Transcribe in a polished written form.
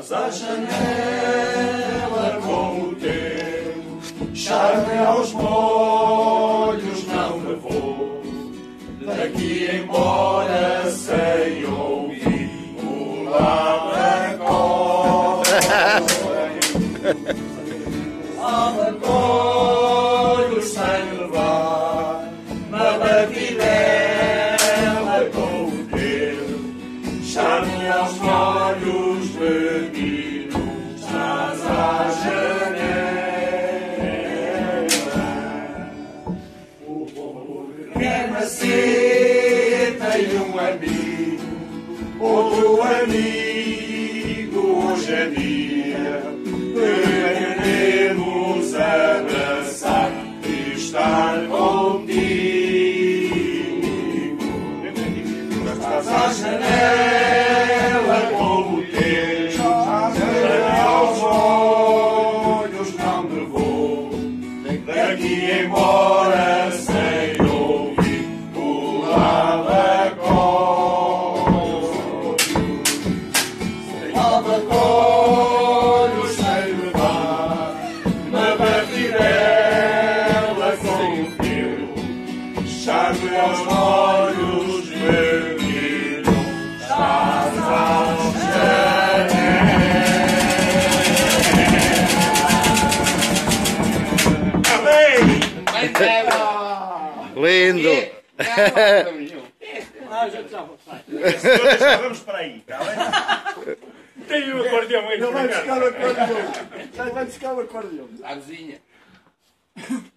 Estás à janela com o teu charme aos molhos, não me vou daqui embora sem ouvir o lavacol. Lavacol sem levar uma batidela com o teu charme aos molhos, menino, estás à janela. O povo quer nascer, tem um amigo, outro amigo, hoje é dia de queremos abraçar e estar contigo. Estás à janela com o teu charme aos olhos, não me vou daqui embora sem ouvir o lavacol. Lavacol sem levar uma batidela com o teu charme aos olhos, menino, estás à janela. Amém! Lindo! Vamos para aí, está bem? Tem o acordeão aí. Ele vai buscar o acordeão. Vai buscar o acordeão. A vizinha.